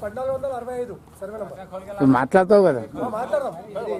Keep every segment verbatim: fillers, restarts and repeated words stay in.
పద్నాలుగు వందల అరవై ఐదు సర్వే నంబర్ మాట్లాడతావు కదా మాట్లాడదాం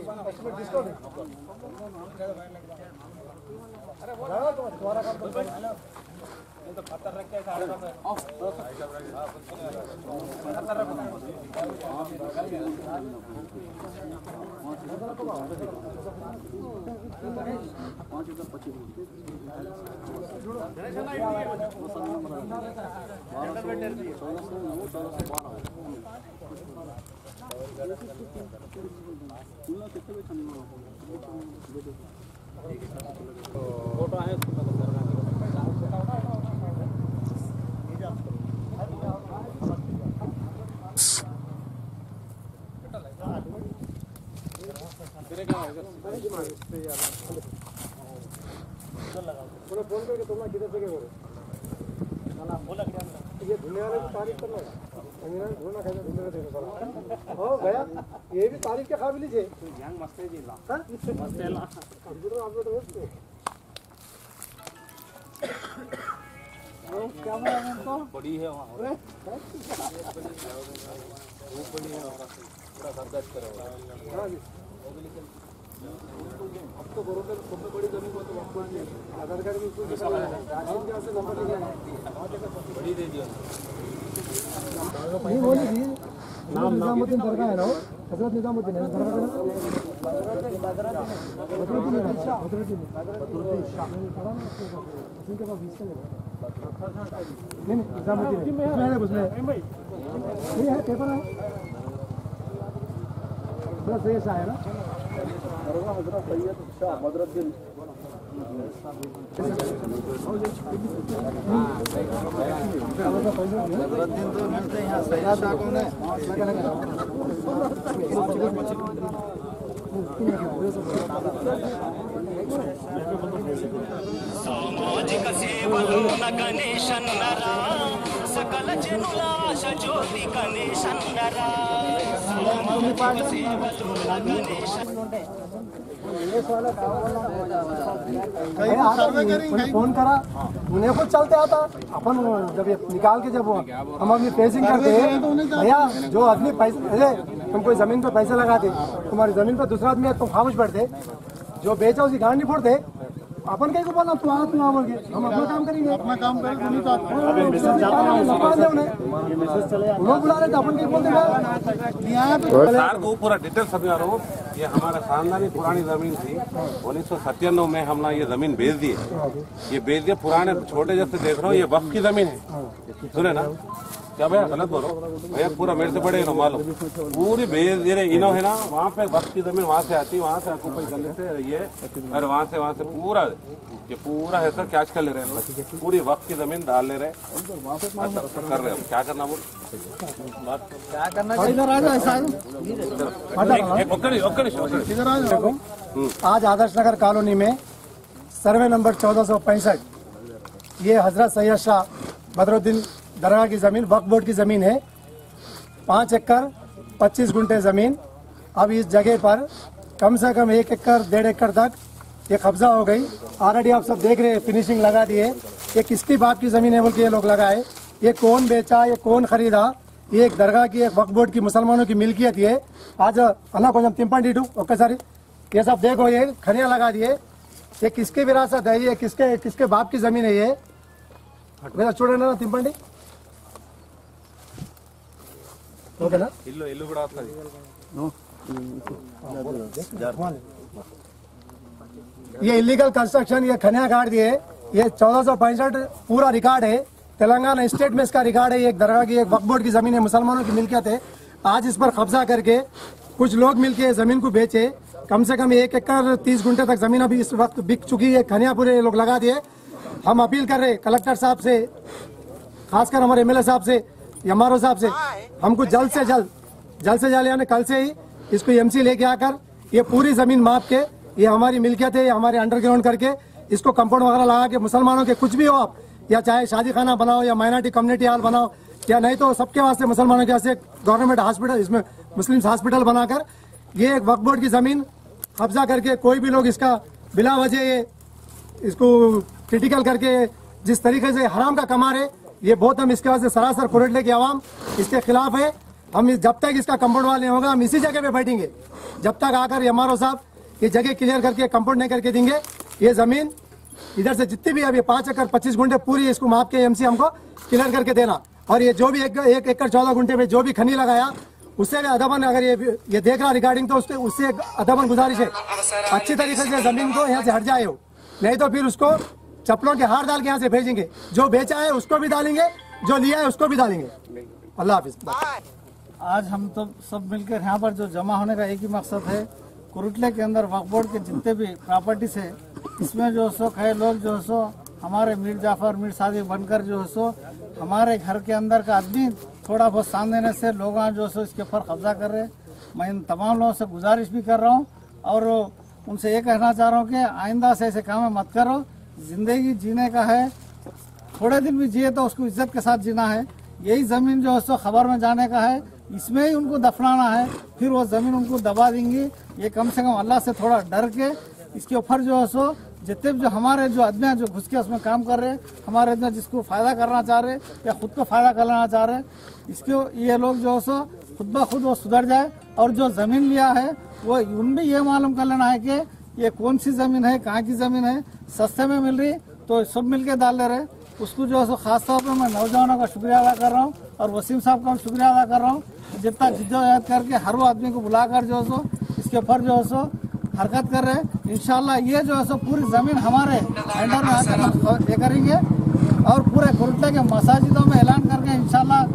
फोटो आहे फोन करके तुम किधर से करो ये धुलने वाले की तारीफ करना धुलना खाना धुलने देना हो गया ये भी तारीफ के काबिल है मस्त है जिला मस्त है ला अपलोड हो वो क्या बोला हमको बड़ी है वहां वो बड़ी है पूरा बर्दाश्त करो हां जी अब तो बरोबर सबसे बड़ी जमीन में तो वक्त नहीं आधार कार्ड में उसको निकाला है राशन के से नंबर लिखा है बड़ी दे दिया नहीं बोली थी नाम निजामुद्दीन दरगाह है ना हजरत निजामुद्दीन है दरगाह है बदरुद्दीन शाह बदरुद्दीन बदरुद्दीन शाह इनके पास बीस का नहीं नहीं निजामुद्दीन इसमें है उसमें ये है पेपर है बस ये शाह है ना हजरत सैयद शाह बदरुद्दीन बदरुद्दीन तो मिलते हैं यहाँ सैयद शाह कौन है సామాజిక సేవలోన గణేశన్నరా సకల జనుల ఆశ జ్యోతి గణేశన్నరా సామాజిక సేవలోన గణేశన్నరా फोन करा उन्हें खुद चलते आता अपन जब ये निकाल के जब हम अपनी पेसिंग करते भैया जो आदमी पैसे तुम कोई जमीन पे पैसे लगाते तुम्हारी जमीन पे दूसरा आदमी तुम खामोश बैठते जो बेचा उसी गांड नहीं फोड़ते अपन कहीं को बोलना तू आ तू आ बोल के हम अपना काम करेंगे अपना काम करेंगे उन्होंने बुला रहे थे अपन कहीं बोलते सर को पूरा डिटेल समझा रहा हूँ। ये हमारा खानदानी पुरानी जमीन थी उन्नीस सौ सत्तानवे में हमने ये जमीन बेच दी ये बेच दिया पुराने छोटे जैसे देख रहा हूँ ये वक्त की जमीन है सुने ना क्या भैया गलत बोलो भैया पूरा मेरे से बड़े ना मालूम पूरी बेच दे रहे इनो है ना वहाँ पे वक्त की जमीन वहाँ से आती वहाँ से ऑक्यूपाई कर लेते ये और वहाँ से वहाँ से पूरा ये पूरा है सर कैच कर ले रहे हैं पूरी वक्त की जमीन डाल ले रहे कर रहे हैं क्या करना बोल क्या करना आज आदर्श नगर कॉलोनी में सर्वे नंबर चौदह सौ पैंसठ ये हजरत सैयद शाह बदरुद्दीन दरगाह की जमीन वक्फ बोर्ड की जमीन है पाँच एकड़ पच्चीस गुंठे जमीन। अब इस जगह पर कम से कम एक एकड़ डेढ़ एकड़ तक ये कब्जा हो गई। ऑलरेडी आप सब देख रहे हैं फिनिशिंग लगा दिए। ये किसकी बाप की जमीन है बोल के ये लोग लगाए। ये कौन बेचा ये कौन खरीदा ये एक दरगाह की एक वक्फ बोर्ड की मुसलमानों की मिल्कियत है। आज अन्ना को तिंपंडी ओके सारी ये सब देखो ये खरिया लगा दिए। ये किसकी विरासत है ये किसके किसके बाप की जमीन है ये చూడండి తింపండి ఓకేనా ఇల్లు ఇల్లు కూడా వస్తది ये इलीगल कंस्ट्रक्शन ये खनिया काट दिए। ये चौदह सौ पैंसठ पूरा रिकॉर्ड है तेलंगाना स्टेट में इसका रिकॉर्ड है। एक दरगाह की एक वक्फ बोर्ड की जमीन है मुसलमानों की मिल्कियत है। आज इस पर कब्जा करके कुछ लोग मिलके जमीन को बेचे। कम से कम एक एकड़ तीस गुंठे तक जमीन अभी इस वक्त बिक चुकी है। खनिया पूरे लोग लगा दिए। हम अपील कर रहे कलेक्टर साहब से खासकर हमारे एमएलए साहब से एमआरओ साहब से हमको जल्द से जल्द जल्द से जल्द यानी कल से ही इसको एमसी लेके आकर ये पूरी जमीन माप के ये हमारी मिल्कियत है ये हमारे अंडरग्राउंड करके इसको कंपाउंड वगैरह लगा के मुसलमानों के कुछ भी हो आप या चाहे शादी खाना बनाओ या माइनॉरिटी कम्युनिटी हॉल बनाओ या नहीं तो सबके वास्ते मुसलमानों के वास्ते गवर्नमेंट हॉस्पिटल इसमें मुस्लिम हॉस्पिटल बनाकर ये एक वक्फ बोर्ड की जमीन कब्जा करके कोई भी लोग इसका बिला वजह ये इसको क्रिटिकल करके जिस तरीके से हराम का कमा रहे ये बहुत हम इसके वास्ते सरासर कुरेटले की आवाम इसके खिलाफ है। हम इस- जब तक इसका कंपाउंड वाल नहीं होगा हम इसी जगह पे बैठेंगे जब तक आकर एमआरओ साहब ये जगह क्लियर करके कंपाउंड नहीं करके देंगे। ये जमीन इधर से जितनी भी अभी पांच एकड़ पच्चीस गुंठे पूरी इसको माप के एमसी हमको क्लियर करके देना। और ये जो भी एक, एक एकड़ चौदह गुंठे में जो भी खनी लगाया उससे भी अदबन अगर ये ये देख रहा रिगार्डिंग तो उससे उससे एक अदबन गुजारिश है अच्छी तरीके से जमीन को यहाँ से हट जाए हो, नहीं तो फिर उसको चप्पलों के हार डाल के यहाँ से भेजेंगे। जो बेचा है उसको भी डालेंगे, जो लिया है उसको भी डालेंगे। अल्लाह हाफिज। आज हम तो सब मिलकर यहाँ पर जो जमा होने का एक ही मकसद है, कुरुटले के अंदर वक्फ बोर्ड के जितने भी प्रॉपर्टीज है इसमें जो सो कई लोग जो सो हमारे मीर जाफर मीर सादिक बनकर जो सो हमारे घर के अंदर का आदमी थोड़ा बहुत साथ देने से लोग जो सो इसके ऊपर कब्जा कर रहे। मैं इन तमाम लोगों से गुजारिश भी कर रहा हूँ और उनसे ये कहना चाह रहा हूँ कि आइंदा से ऐसे काम मत करो। जिंदगी जीने का है, थोड़े दिन भी जिए तो उसको इज्जत के साथ जीना है। यही जमीन जो है सो खबर में जाने का है, इसमें ही उनको दफनाना है, फिर वो जमीन उनको दबा देंगी। ये कम से कम अल्लाह से थोड़ा डर के इसके ऊपर जो है सो जितने भी जो हमारे जो आदमी जो घुस के उसमें काम कर रहे हैं, हमारे आदमी जिसको फायदा करना चाह रहे या खुद को फायदा करना चाह रहे, इसको ये लोग जो है सो खुद ब खुद वो सुधर जाए। और जो जमीन लिया है वो उन भी ये मालूम कर लेना है कि ये कौन सी जमीन है, कहाँ की जमीन है, सस्ते में मिल रही तो सब मिल के डाल ले रहे। उसको जो है सो खास तौर पर मैं नौजवानों का शुक्रिया अदा कर रहा हूँ और वसीम साहब का शुक्रिया अदा कर रहा हूँ जितना जिद्दोजहद करके हर वो आदमी को बुलाकर जो है सो इसके ऊपर जो है सो हरकत कर रहे हैं। इंशाल्लाह ये जो है सो पूरी जमीन हमारे अंडर में आकर हम ये करेंगे और पूरे कुरुटले के मसाजिदों में ऐलान करके इंशाल्लाह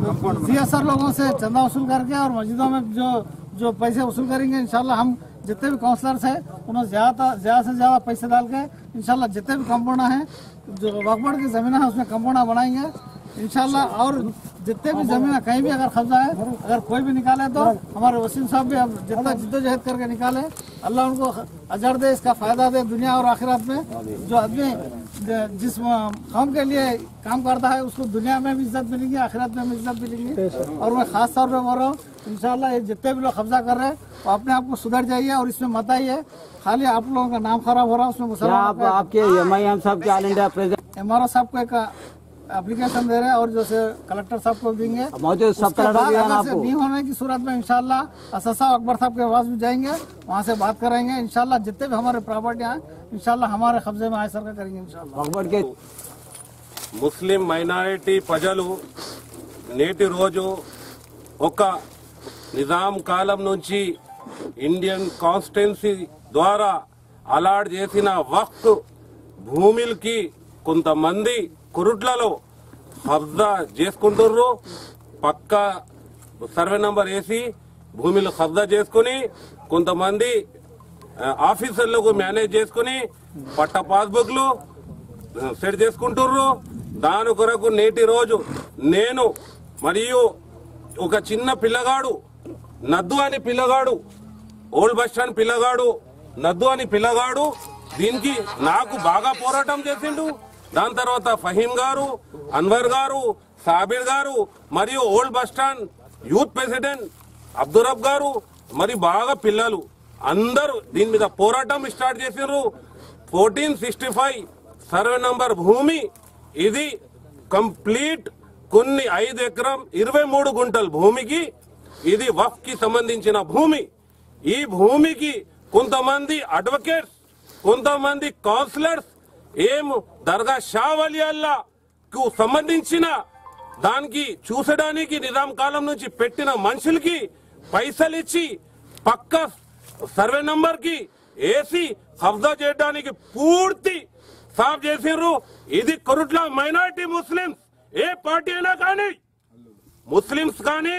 सीएसआर लोगों से चंदा वसूल करके और मस्जिदों में जो जो पैसे वसूल करेंगे इंशाल्लाह हम जितने भी काउंसलर्स हैं उन्हें ज्यादा ज्यादा से ज्यादा पैसे डाल के इंशाल्लाह जितने भी कंपाउंड हैं जो वक्फ बोर्ड की जमीन है उसमें कंपाउंड बनाएंगे इंशाल्लाह। और जितने भी जमीन कहीं भी अगर कब्जा है अगर कोई भी निकाले तो हमारे वसीम साहब भी अब जितना जिद्दोजहद करके निकाले, अल्लाह उनको अजर दे, इसका फायदा दे दुनिया और आखिरत में। जो आदमी जिस काम के लिए काम करता है उसको दुनिया में भी इज्जत मिलेगी, आखिरत में भी इज्जत मिलेगी। और मैं खास तौर पर बोल रहा हूँ इंशाल्लाह ये जितने भी लोग कब्जा कर रहे हैं वो अपने आप को सुधर जाइए और इसमें मत आइए। खाली आप लोगों का नाम खराब हो रहा है उसमें मुसलमान आपके एम आई एम साहब के all India president M R O साहब को एक एप्लीकेशन दे रहे हैं और जैसे कलेक्टर साहब को देंगे। मौजूद सब आपको नहीं होने की सूरत में इंशाल्लाह असद साहब अकबर साहब के पास भी जाएंगे, वहाँ से बात करेंगे इंशाल्लाह। जितने भी हमारे प्रॉपर्टियाँ हैं इंशाल्लाह हमारे कब्जे में आए सर करेंगे इंशाल्लाह। ముస్లిం మైనారిటీ ప్రజలు నేటి రోజు ఒక నిజాం కాలం నుంచి ఇండియన్ కాన్స్టిట్యున్సీ ద్వారా అలాట్ చేసిన వక్ఫ్ భూములకి కొంతమంది కురుట్లలో కబ్జా చేసుకుంటుర్రు. పక్క సర్వే నంబర్ వేసి భూములు కబ్జా చేసుకుని కొంతమంది ఆఫీసర్లకు మేనేజ్ చేసుకుని పట్ట పాస్బుక్లు సెట్ చేసుకుంటుర్రు. దాని కొరకు నేటి రోజు నేను మరియు ఒక చిన్న పిల్లగాడు నద్దు అని పిల్లగాడు ఓల్డ్ బస్ స్టాండ్ పిల్లగాడు నద్దు అని పిల్లగాడు దీనికి నాకు బాగా పోరాటం చేసిండు. దాని తర్వాత ఫహీం గారు, అన్వర్ గారు, సాబిర్ గారు మరియు old bus stand youth president Abdurab గారు మరి బాగా పిల్లలు అందరూ దీని మీద పోరాటం స్టార్ట్ చేసిండ్రు. Fourteen sixty five survey number భూమి ఇది కంప్లీట్ కొన్ని ఐదు ఎకరం ఇరవై మూడు గుంటల భూమికి ఇది వక్ఫ్ కి సంబంధించిన భూమి. ఈ భూమికి కొంతమంది అడ్వకేట్స్, కొంతమంది కౌన్సిలర్స్ ఏం దర్గా షా వలి అల్లాకు సంబంధించిన దానికి చూసడానికి నిజాం కాలం నుంచి పెట్టిన మనుషులకి పైసలు ఇచ్చి పక్క సర్వే నంబర్ కి ఏసీ కబ్జా చేయడానికి పూర్తి సాఫ్ చేసిండ్రు. ఇది కురుట్ల మైనారిటీ ముస్లిమ్స్ ఏ పార్టీ అయినా కానీ ముస్లిమ్స్ కానీ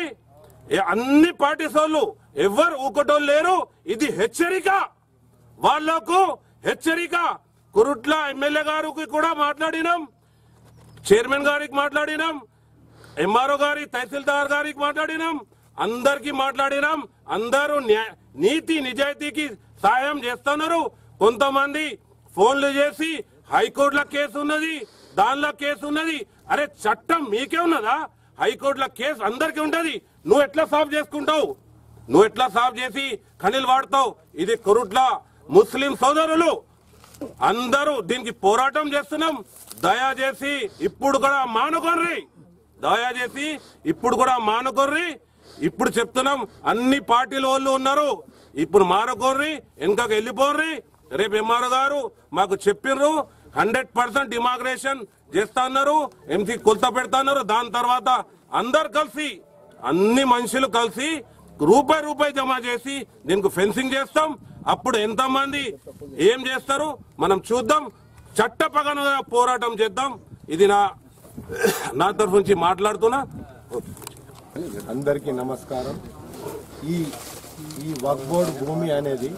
అన్ని పార్టీస్ వాళ్ళు ఎవరు ఊకటోళ్ళు లేరు. ఇది హెచ్చరిక, వాళ్లకు హెచ్చరిక. కురుట్ల ఎమ్మెల్యే గారికి కూడా మాట్లాడినాం, చైర్మన్ గారికి మాట్లాడినాం, ఎంఆర్ఓ గారి తహసీల్దార్ గారికి మాట్లాడినాం, అందరికి మాట్లాడినాం. అందరూ నీతి నిజాయితీకి సాయం చేస్తున్నారు. కొంతమంది ఫోన్లు చేసి హైకోర్టులో కేసు ఉన్నది, దానిలో కేసు ఉన్నది. అరే చట్టం మీకే ఉన్నదా? హైకోర్టులో కేసు అందరికీ ఉంటది. నువ్వు ఎట్లా సాఫ్ చేసుకుంటావు? నువ్వు ఎట్లా సాఫ్ చేసి ఖనీలు వాడతావు? ఇది కురుట్ల ముస్లిం సోదరులు అందరూ దీనికి పోరాటం చేస్తున్నాం. దయచేసి ఇప్పుడు కూడా మానుకోర్రి, దయచేసి ఇప్పుడు కూడా మానుకోర్రి. ఇప్పుడు చెప్తున్నాం అన్ని పార్టీల వాళ్ళు ఉన్నారు, ఇప్పుడు మారకోర్రి వెనకకు వెళ్ళిపోర్రి. రేపు ఎంఆర్ఓ గారు మాకు చెప్పిర్రు హండ్రెడ్ పర్సెంట్ డిమాగ్రేషన్ చేస్తా అన్నారు, ఎంసీ కొలత పెడతా అన్నారు. దాని తర్వాత అందరు కలిసి అన్ని మనుషులు కలిసి రూపాయి రూపాయి జమ చేసి దీనికి ఫెన్సింగ్ చేస్తాం. అప్పుడు ఎంతమంది ఏం చేస్తారు మనం చూద్దాం. చట్టపరమైన పోరాటం చేద్దాం. ఇది నా నా తరఫు నుంచి మాట్లాడుతున్నా. అందరికీ నమస్కారం. ఈ ఈ వక్ఫ్ బోర్డు భూమి అనేది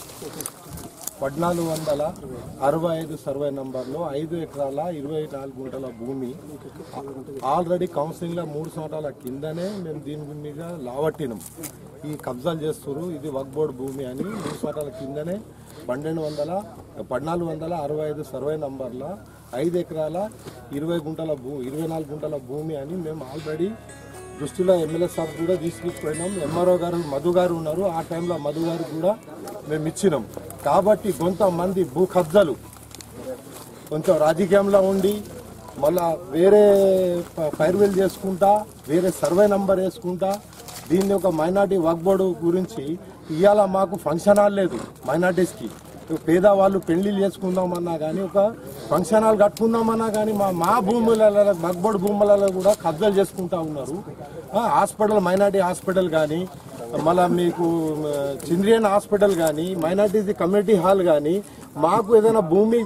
పద్నాలుగు వందల అరవై ఐదు సర్వే నంబర్లో ఐదు ఎకరాల ఇరవై నాలుగు గుంటల భూమి ఆల్రెడీ కౌన్సిలింగ్లో మూడు సంవత్సరాల కిందనే మేము దీని మీద లావట్టినాం. ఈ కబ్జాలు చేస్తున్నారు, ఇది వక్ఫ్ బోర్డు భూమి అని మూడు సంవత్సరాల కిందనే పన్నెండు వందల పద్నాలుగు వందల అరవై ఐదు సర్వే నంబర్ల ఐదు ఎకరాల ఇరవై గుంటల భూ ఇరవై నాలుగు గుంటల భూమి అని మేము ఆల్రెడీ దృష్టిలో ఎమ్మెల్యే సాబ్ కూడా తీసుకుపోయినాం. ఎంఆర్ఓ గారు మధు గారు ఉన్నారు, ఆ టైంలో మధు గారు కూడా మేము ఇచ్చినాం. కాబట్టి కొంతమంది భూ కబ్జాలు కొంచెం రాజకీయంలో ఉండి మళ్ళా వేరే ఫైర్వేల్ చేసుకుంటా వేరే సర్వే నంబర్ వేసుకుంటా దీన్ని ఒక మైనార్టీ వక్ఫ్ బోర్డు గురించి ఇవాళ మాకు ఫంక్షన్ హాల్ లేదు. మైనార్టీస్కి పేదవాళ్ళు పెళ్లిళ్ళు చేసుకుందామన్నా కానీ ఒక ఫంక్షన్ హాల్ కట్టుకుందామన్నా కానీ మా మా భూములలో వక్ఫ్ బోర్డు భూములలో కూడా కబ్జాలు చేసుకుంటా ఉన్నారు. హాస్పిటల్ మైనార్టీ హాస్పిటల్ కానీ మళ్ళీ మీకు చింద్రియన్ హాస్పిటల్ కానీ మైనార్టీస్ కమ్యూనిటీ హాల్ కానీ మాకు ఏదైనా భూమి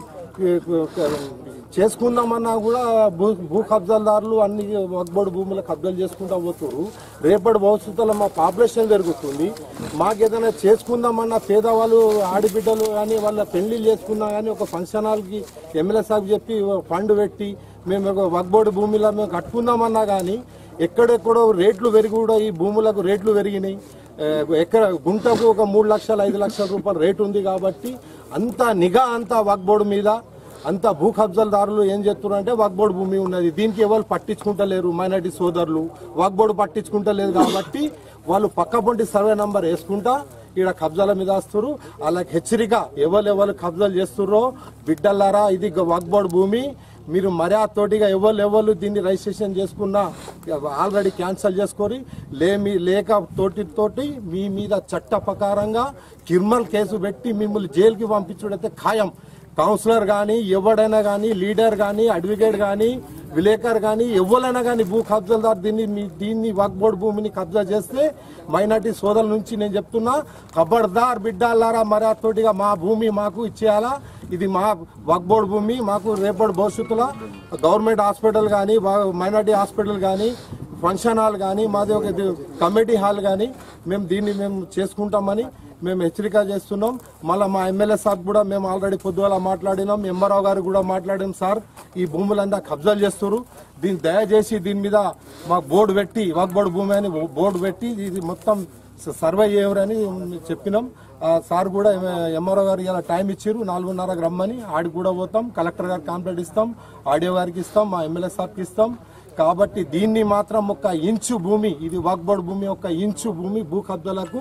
చేసుకుందామన్నా కూడా భూ భూ కబ్జాదారులు అన్ని వక్ఫ్ బోర్డు భూముల కబ్జాలు చేసుకుంటా పోతున్నారు. రేపటి భవిష్యత్తులో మా పాపులేషన్ పెరుగుతుంది. మాకు ఏదైనా చేసుకుందామన్నా పేదవాళ్ళు ఆడిబిడ్డలు కానీ వాళ్ళ పెళ్లిళ్ళు చేసుకున్నా కానీ ఒక ఫంక్షన్ హాల్కి ఎమ్మెల్యే సాబ్ చెప్పి ఫండ్ పెట్టి మేము ఒక వక్ఫ్ బోర్డు భూమిలో మేము కట్టుకుందామన్నా కానీ ఎక్కడెక్కడో రేట్లు పెరిగి కూడా ఈ భూములకు రేట్లు పెరిగినాయి. ఎక్కడ గుంటకు ఒక మూడు లక్షల ఐదు లక్షల రూపాయల రేటు ఉంది. కాబట్టి అంత నిఘా అంతా వక్ఫ్ బోర్డు మీద అంత భూ కబ్జాదారులు ఏం చేస్తున్నారు అంటే వక్ఫ్ బోర్డు భూమి ఉన్నది, దీనికి ఎవరు పట్టించుకుంటలేరు. మైనార్టీ సోదరులు వక్ఫ్ బోర్డు పట్టించుకుంటలేరు కాబట్టి వాళ్ళు పక్కపొంటి సర్వే నంబర్ వేసుకుంటా ఈడ కబ్జాల మీద వస్తారు. అలాగే హెచ్చరిక ఎవరు ఎవరు కబ్జాలు చేస్తున్నారో బిడ్డలారా, ఇది వక్ఫ్ బోర్డు భూమి, మీరు మర్యాదతోటిగా ఎవరు ఎవరు దీన్ని రిజిస్ట్రేషన్ చేసుకున్నా ఆల్రెడీ క్యాన్సిల్ చేసుకొని లేమి లేక తోటి తోటి మీ మీద చట్ట ప్రకారంగా క్రిమినల్ కేసు పెట్టి మిమ్మల్ని జైలుకి పంపించడైతే ఖాయం. కౌన్సిలర్ కానీ ఎవడైనా కానీ లీడర్ కానీ అడ్వకేట్ కానీ విలేకర్ కానీ ఎవరైనా కానీ భూ కబ్జాదారు దీన్ని దీన్ని వక్ఫ్ బోర్డు భూమిని కబ్జా చేస్తే మైనార్టీ సోదరుల నుంచి నేను చెప్తున్నా, ఖబర్దార్ బిడ్డలారా, మర్యాదతోటిగా మా భూమి మాకు ఇచ్చేయాలా. ఇది మా వక్ఫ్ బోర్డు భూమి. మాకు రేపటి భవిష్యత్తులో గవర్నమెంట్ హాస్పిటల్ కానీ మైనార్టీ హాస్పిటల్ కానీ ఫంక్షన్ హాల్ కానీ మాది ఒక కమిటీ హాల్ కానీ మేము దీన్ని మేము చేసుకుంటామని మేము హెచ్చరిక చేస్తున్నాం. మళ్ళీ మా ఎమ్మెల్యే సార్ కూడా మేము ఆల్రెడీ పొద్దుగల మాట్లాడినాం, ఎంఆర్ఓ గారు కూడా మాట్లాడినాం. సార్ ఈ భూములంతా కబ్జాలు చేస్తారు, దీన్ని దయచేసి దీని మీద మాకు బోర్డు పెట్టి వక్ఫ్ బోర్డు భూమి అని బోర్డు పెట్టి ఇది మొత్తం సర్వే చేయవరని చెప్పినాం. సార్ కూడా ఎంఆర్ఓ గారు ఇలా టైం ఇచ్చారు, నాలుగున్నరకు రమ్మని. ఆడికి కూడా పోతాం, కలెక్టర్ గారికి కంప్లైంట్ ఇస్తాం, ఆడియో గారికి ఇస్తాం, మా ఎమ్మెల్యే సార్కి ఇస్తాం. కాబట్టి దీన్ని మాత్రం ఒక ఇంచు భూమి, ఇది వక్ఫ్ బోర్డు భూమి, ఒక ఇంచు భూమి భూ కబ్జాలకు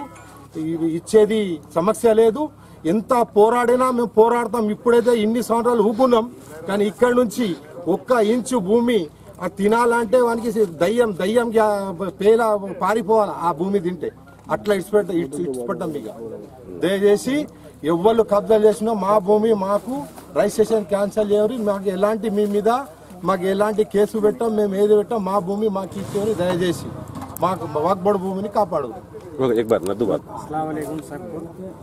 ఇచ్చేది సమస్య లేదు. ఎంత పోరాడినా మేము పోరాడతాం. ఇప్పుడైతే ఇన్ని సంవత్సరాలు ఊపున్నాం, కానీ ఇక్కడ నుంచి ఒక్క ఇంచు భూమి అది తినాలంటే వానికి దయ్యం దయ్యం పేల పారిపోవాలి ఆ భూమి తింటే. అట్లా ఇచ్చిపెట్ట ఇచ్చిపెట్టాం. ఇక దయచేసి ఎవ్వరు కబ్జా చేసినా మా భూమి మాకు రిజిస్ట్రేషన్ క్యాన్సిల్ చేయరు. మాకు ఎలాంటి మీ మీద మాకు ఎలాంటి కేసు పెట్టాం, మేము ఏది పెట్టాం, మా భూమి మాకు ఇచ్చేది. దయచేసి మాకు వక్ఫ్ బోర్డు భూమిని కాపాడు. अस्सलाम वालेकुम सबको।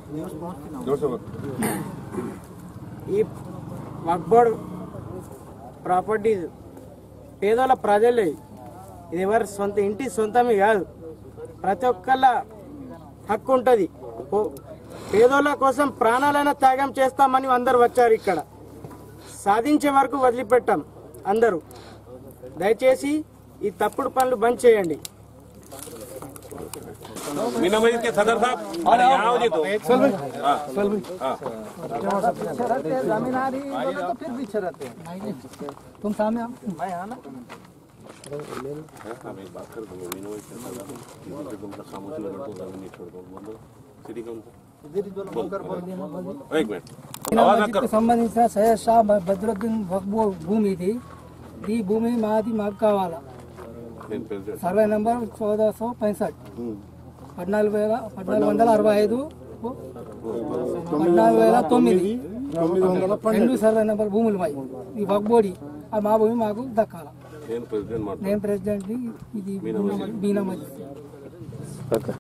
ఈ వక్ఫ్ బోర్డు ప్రాపర్టీ పేదల ప్రజలే, ఇది ఎవరి సొంత ఇంటి సొంతమే కాదు, ప్రతి ఒక్కళ్ళ హక్కు ఉంటుంది. పేదోళ్ళ కోసం ప్రాణాలైనా త్యాగం చేస్తామని అందరు వచ్చారు. ఇక్కడ సాధించే వరకు వదిలిపెట్టాం అందరూ. దయచేసి ఈ తప్పుడు పనులు బంద్ చేయండి. मीना भाई के सदर साहब और यहाँ हो जी तो चल भाई चल भाई जमीन आ रही है तो फिर पीछे रहते हैं। तुम सामने आओ भाई। हाँ ना हम एक बात कर दूंगा। मीना भाई के सदर किसी तुम तक खामोशी लगा तो जमीन नहीं छोड़ दो। बोलो सिटी काउंसिल इधर इधर बोलकर बोल देना बोल एक मिनट आवाज कर సంబంధించిన సయ్యద్ షా బద్రుద్దీన్ వక్ఫ్ భూమి ఇది. ఈ భూమి మాది మాకు కావాలా. నేను ప్రెసిడెంట్. సర్వే నెంబర్ చౌదह सौ पैंसठ పద్నాలుగు వేల పద్నాలుగు వందల అరవై ఐదు పద్నాలుగు వేల తొమ్మిది తొమ్మిది వందల రెండు సర్వే నెంబర్ భూములు మాయి ఈ వక్ బోర్డు ఆ మా భూమి మాకు దక్కాల. నేను ప్రెసిడెంట్ మాట నేను ప్రెసిడెంట్ ఇది బీనా మస్జిద్.